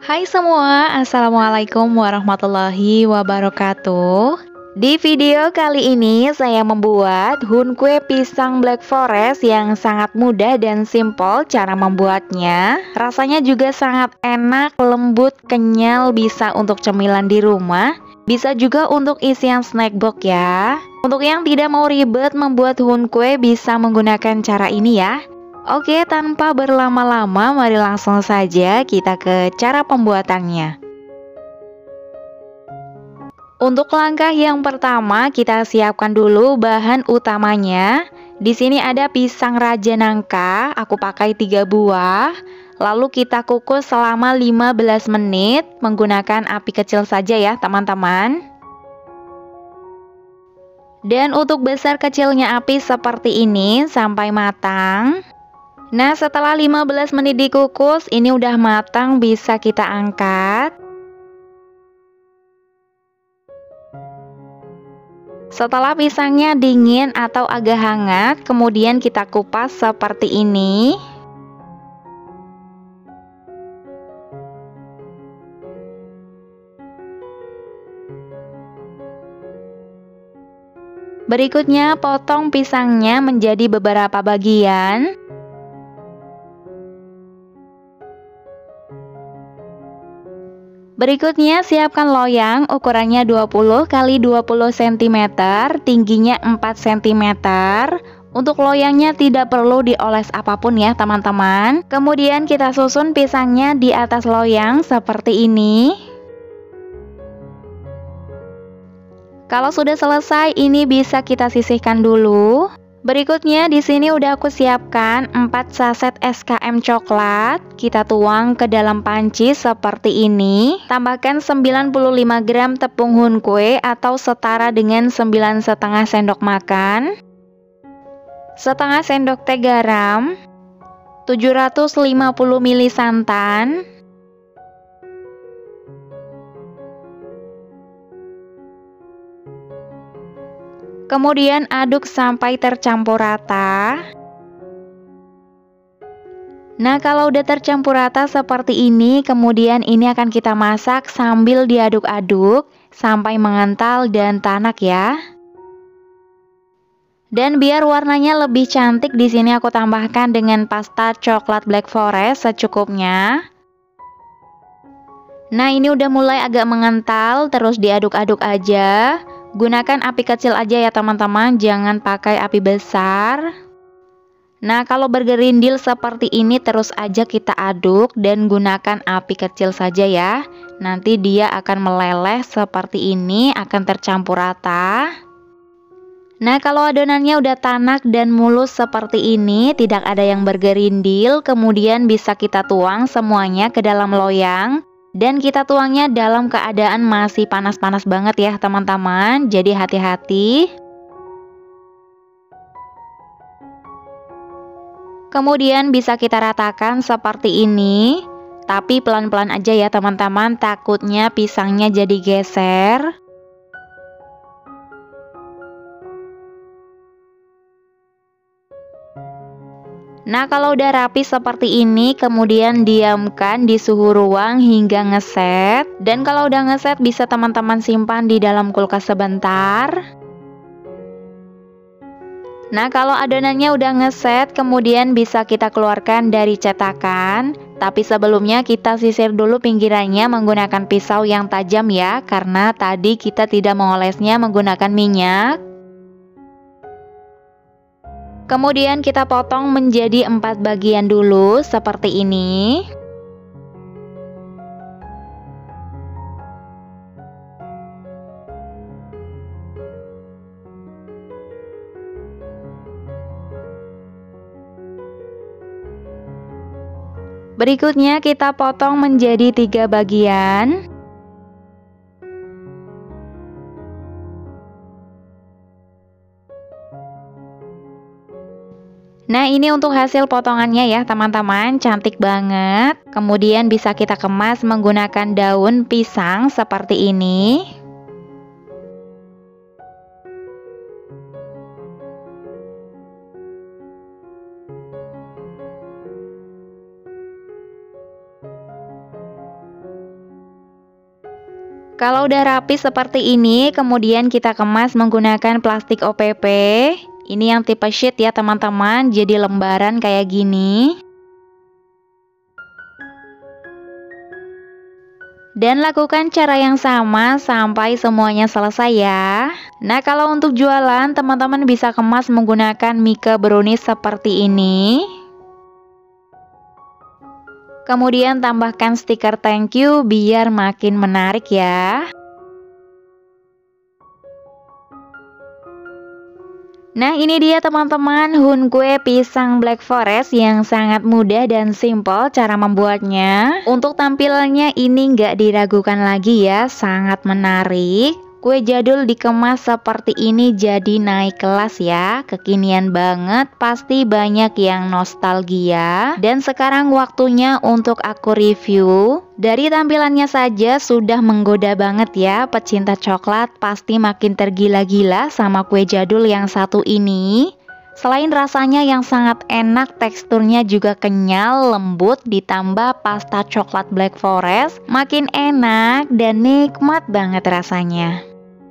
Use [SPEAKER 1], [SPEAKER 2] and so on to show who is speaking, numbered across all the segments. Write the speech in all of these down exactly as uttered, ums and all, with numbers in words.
[SPEAKER 1] Hai semua, Assalamualaikum warahmatullahi wabarakatuh. Di video kali ini saya membuat hun kue pisang Black Forest yang sangat mudah dan simpel cara membuatnya. Rasanya juga sangat enak, lembut, kenyal, bisa untuk cemilan di rumah, bisa juga untuk isian snack box ya. Untuk yang tidak mau ribet membuat hun kue bisa menggunakan cara ini ya. Oke, tanpa berlama-lama, mari langsung saja kita ke cara pembuatannya. Untuk langkah yang pertama, kita siapkan dulu bahan utamanya. Di sini ada pisang raja nangka, aku pakai tiga buah. Lalu kita kukus selama lima belas menit menggunakan api kecil saja ya, teman-teman. Dan untuk besar kecilnya api seperti ini sampai matang. Nah, setelah lima belas menit dikukus, ini udah matang, bisa kita angkat. Setelah pisangnya dingin atau agak hangat, kemudian kita kupas seperti ini. Berikutnya, potong pisangnya menjadi beberapa bagian. Berikutnya, siapkan loyang ukurannya dua puluh kali dua puluh sentimeter, tingginya empat sentimeter. Untuk loyangnya tidak perlu dioles apapun ya teman-teman. Kemudian kita susun pisangnya di atas loyang seperti ini. Kalau sudah selesai, ini bisa kita sisihkan dulu. Berikutnya di sini udah aku siapkan empat saset es ka em coklat. Kita tuang ke dalam panci seperti ini. Tambahkan sembilan puluh lima gram tepung hun kue atau setara dengan sembilan setengah sendok makan. Setengah sendok teh garam. tujuh ratus lima puluh mililiter santan. Kemudian aduk sampai tercampur rata. Nah, kalau udah tercampur rata seperti ini, kemudian ini akan kita masak sambil diaduk-aduk sampai mengental dan tanak ya. Dan biar warnanya lebih cantik, di sini aku tambahkan dengan pasta coklat Black Forest secukupnya. Nah, ini udah mulai agak mengental, terus diaduk-aduk aja. Gunakan api kecil aja ya teman-teman, jangan pakai api besar. Nah, kalau bergerindil seperti ini terus aja kita aduk dan gunakan api kecil saja ya. Nanti dia akan meleleh seperti ini, akan tercampur rata. Nah, kalau adonannya udah tanak dan mulus seperti ini, tidak ada yang bergerindil, kemudian bisa kita tuang semuanya ke dalam loyang. Dan kita tuangnya dalam keadaan masih panas-panas banget ya teman-teman, jadi hati-hati. Kemudian bisa kita ratakan seperti ini, tapi pelan-pelan aja ya teman-teman, takutnya pisangnya jadi geser. Nah, kalau udah rapi seperti ini, kemudian diamkan di suhu ruang hingga ngeset. Dan kalau udah ngeset, bisa teman-teman simpan di dalam kulkas sebentar. Nah, kalau adonannya udah ngeset, kemudian bisa kita keluarkan dari cetakan. Tapi sebelumnya kita sisir dulu pinggirannya menggunakan pisau yang tajam ya, karena tadi kita tidak mengolesnya menggunakan minyak. Kemudian kita potong menjadi empat bagian dulu seperti ini. Berikutnya kita potong menjadi tiga bagian. Nah, ini untuk hasil potongannya ya teman-teman, cantik banget. Kemudian bisa kita kemas menggunakan daun pisang seperti ini. Kalau udah rapi seperti ini, kemudian kita kemas menggunakan plastik O P P. Ini yang tipe sheet ya teman-teman, jadi lembaran kayak gini. Dan lakukan cara yang sama sampai semuanya selesai ya. Nah, kalau untuk jualan, teman-teman bisa kemas menggunakan Mika brownies seperti ini. Kemudian tambahkan stiker thank you biar makin menarik ya. Nah, ini dia teman-teman hun kue pisang Black Forest yang sangat mudah dan simple cara membuatnya. Untuk tampilannya ini nggak diragukan lagi ya, sangat menarik. Kue jadul dikemas seperti ini jadi naik kelas ya, kekinian banget, pasti banyak yang nostalgia. Dan sekarang waktunya untuk aku review. Dari tampilannya saja sudah menggoda banget ya, pecinta coklat pasti makin tergila-gila sama kue jadul yang satu ini. Selain rasanya yang sangat enak, teksturnya juga kenyal, lembut, ditambah pasta coklat Black Forest, makin enak dan nikmat banget rasanya.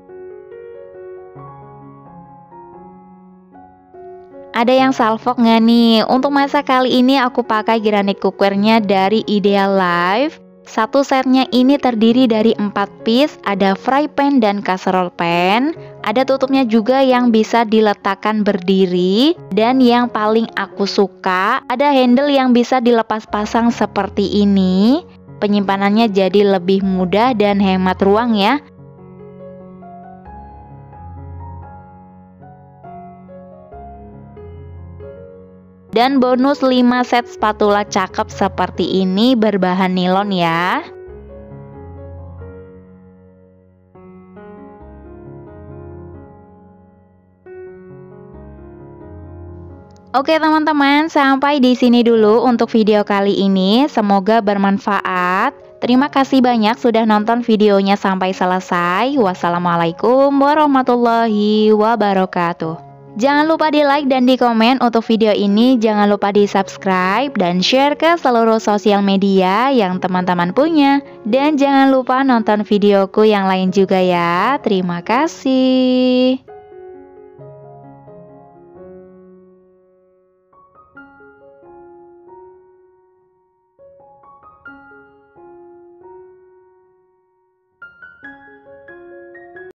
[SPEAKER 1] Ada yang salfok nggak nih? Untuk masak kali ini aku pakai granite cookernya dari Ideal Life. Satu setnya ini terdiri dari empat piece, ada fry pan dan casserole pan. Ada tutupnya juga yang bisa diletakkan berdiri. Dan yang paling aku suka, ada handle yang bisa dilepas pasang seperti ini. Penyimpanannya jadi lebih mudah dan hemat ruang ya. Dan bonus lima set spatula cakep seperti ini berbahan nilon ya. Oke teman-teman, sampai di sini dulu untuk video kali ini. Semoga bermanfaat. Terima kasih banyak sudah nonton videonya sampai selesai. Wassalamualaikum warahmatullahi wabarakatuh. Jangan lupa di like dan di komen untuk video ini. Jangan lupa di subscribe dan share ke seluruh sosial media yang teman-teman punya. Dan jangan lupa nonton videoku yang lain juga ya. Terima kasih.